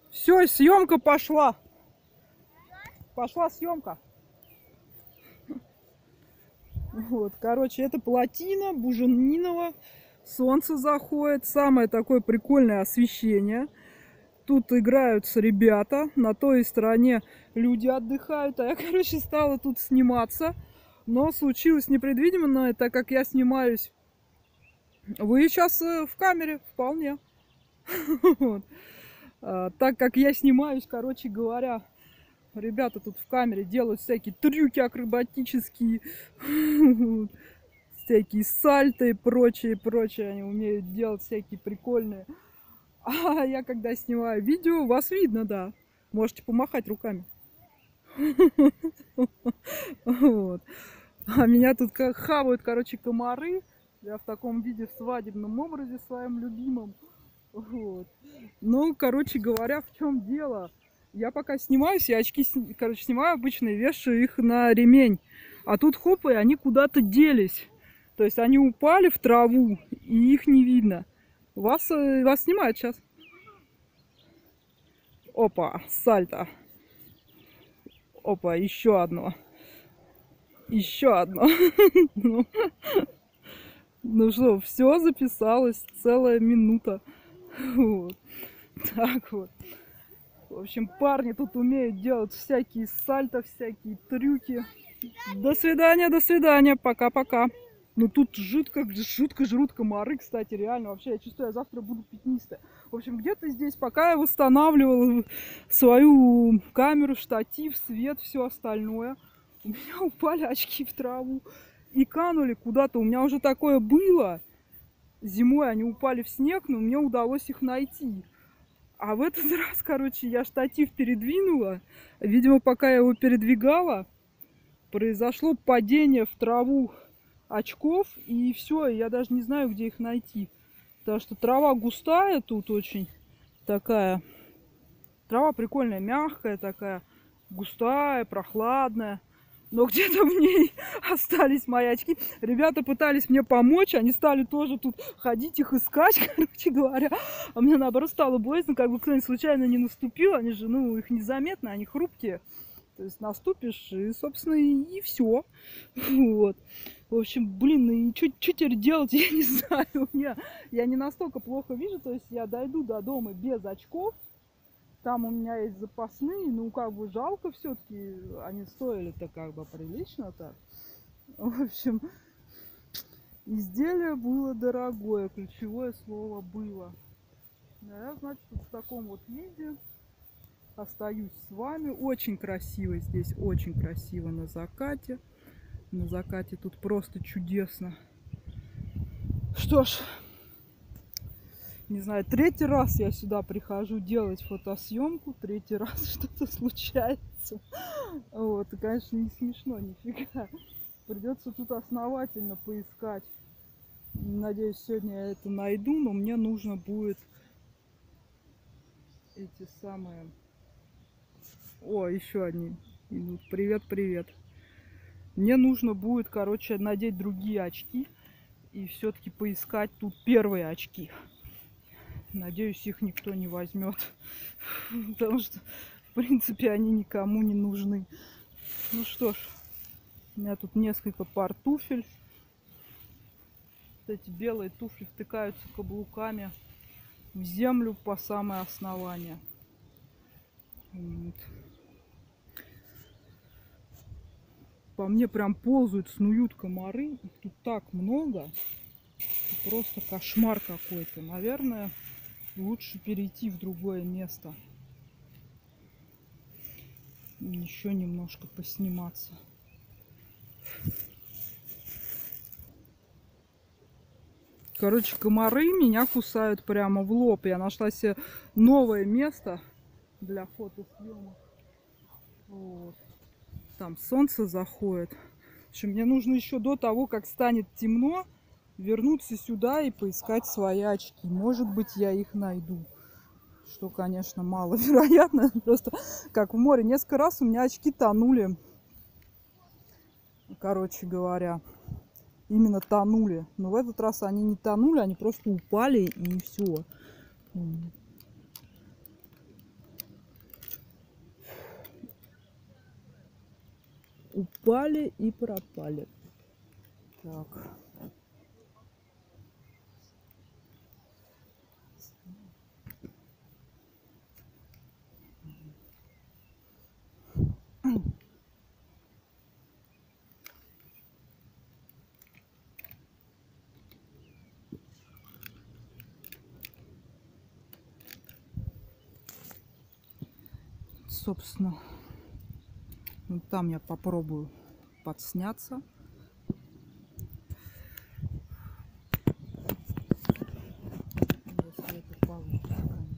Все, съемка пошла. Пошла съемка. Вот, короче, это плотина Буженинова. Солнце заходит. Самое такое прикольное освещение. Тут играются ребята. На той стороне люди отдыхают. А я, короче, стала тут сниматься. Но случилось непредвиденное, так как я снимаюсь. Вы сейчас в камере вполне. Вот. Так как я снимаюсь, короче говоря, ребята тут в камере делают всякие трюки акробатические, всякие сальто и прочее, прочее. Они умеют делать всякие прикольные. А я когда снимаю видео, вас видно, да. Можете помахать руками. Вот. А меня тут как хавают, короче, комары. Я в таком виде, в свадебном образе своем любимом. Вот. Ну, короче говоря, в чем дело? Я пока снимаюсь, я очки, короче, снимаю обычно и вешаю их на ремень. А тут хоп, и они куда-то делись. То есть они упали в траву, и их не видно. Вас снимают сейчас. Опа, сальто. Опа, еще одно. Еще одно. Ну что, все записалось, целая минута. Вот. Так вот. В общем, парни тут умеют делать всякие сальто, всякие трюки. До свидания, пока-пока. Ну тут жутко жрут комары, кстати, реально. Вообще, я чувствую, я завтра буду пятнистая. В общем, где-то здесь, пока я восстанавливала свою камеру, штатив, свет, все остальное, у меня упали очки в траву и канули куда-то. У меня уже такое было. Зимой они упали в снег, но мне удалось их найти. А в этот раз, короче, я штатив передвинула. Видимо, пока я его передвигала, произошло падение в траву очков. И все, я даже не знаю, где их найти. Потому что трава густая тут очень такая. Трава прикольная, мягкая такая, густая, прохладная. Но где-то в ней остались мои очки. Ребята пытались мне помочь, они стали тоже тут ходить, их искать, короче говоря. А мне наоборот стало боязно, как бы кто-нибудь случайно не наступил. Они же, ну, их незаметно, они хрупкие. То есть наступишь, и, собственно, и все. Вот. В общем, блин, и что теперь делать, я не знаю. Я не настолько плохо вижу, то есть я дойду до дома без очков. Там у меня есть запасные, ну как бы жалко все-таки, они стоили-то как бы прилично так. В общем, изделие было дорогое, ключевое слово было. Я, значит, в таком вот виде остаюсь с вами. Очень красиво здесь, очень красиво на закате. На закате тут просто чудесно. Что ж, не знаю, третий раз я сюда прихожу делать фотосъемку, третий раз что-то случается. Вот, и, конечно, не смешно нифига. Придется тут основательно поискать. Надеюсь, сегодня я это найду, но мне нужно будет эти самые... О, еще одни. Привет, привет. Мне нужно будет, короче, надеть другие очки и все-таки поискать тут первые очки. Надеюсь, их никто не возьмет. Потому что, в принципе, они никому не нужны. Ну что ж, у меня тут несколько пар туфель. Вот эти белые туфли втыкаются каблуками в землю по самое основание. Вот. По мне прям ползают, снуют комары. Их тут так много. Просто кошмар какой-то. Наверное, лучше перейти в другое место. Еще немножко посниматься. Короче, комары меня кусают прямо в лоб. Я нашла себе новое место для фотосъемок. Вот. Там солнце заходит. В общем, мне нужно еще до того, как станет темно, вернуться сюда и поискать свои очки. Может быть, я их найду. Что, конечно, маловероятно. Просто как в море. Несколько раз у меня очки тонули. Короче говоря. Именно тонули. Но в этот раз они не тонули, они просто упали и все. упали и пропали. Так. Собственно, вот там я попробую подсняться. Если это получится, конечно.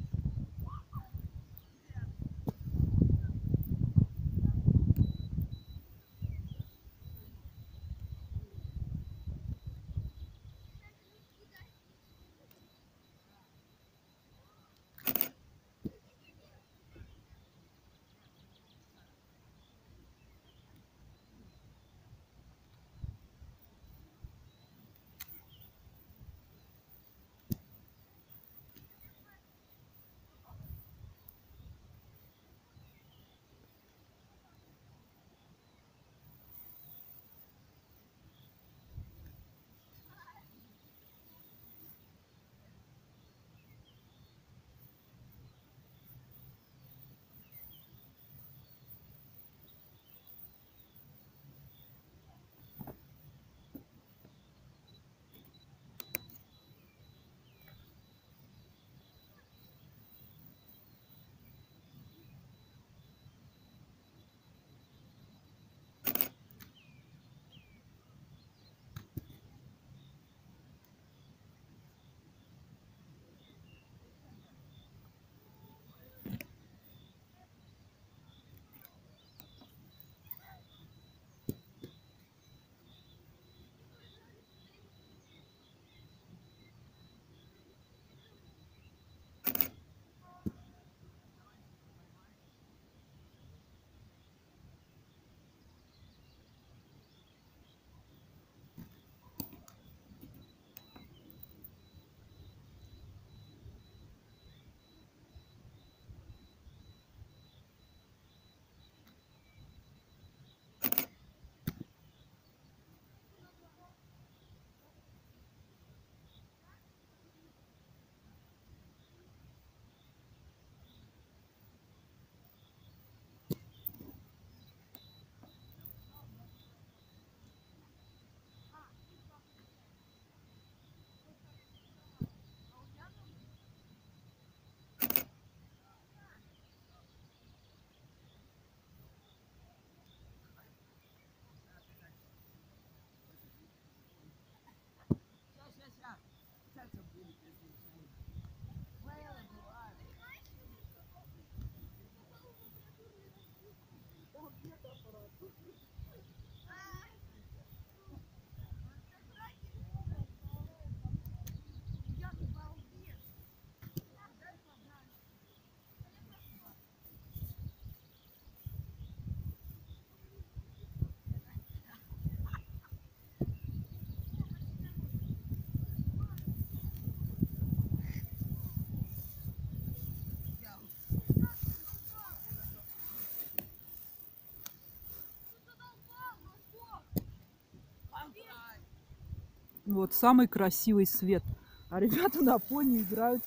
Вот самый красивый свет. А ребята на фоне играют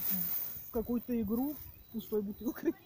в какую-то игру пустой бутылкой.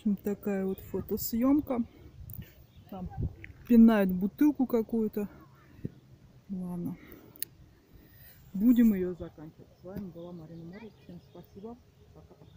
общем, такая вот фотосъемка. Там пинают бутылку какую-то. Ладно. Будем ее заканчивать. С вами была Марина Морозова. Всем спасибо. Пока-пока.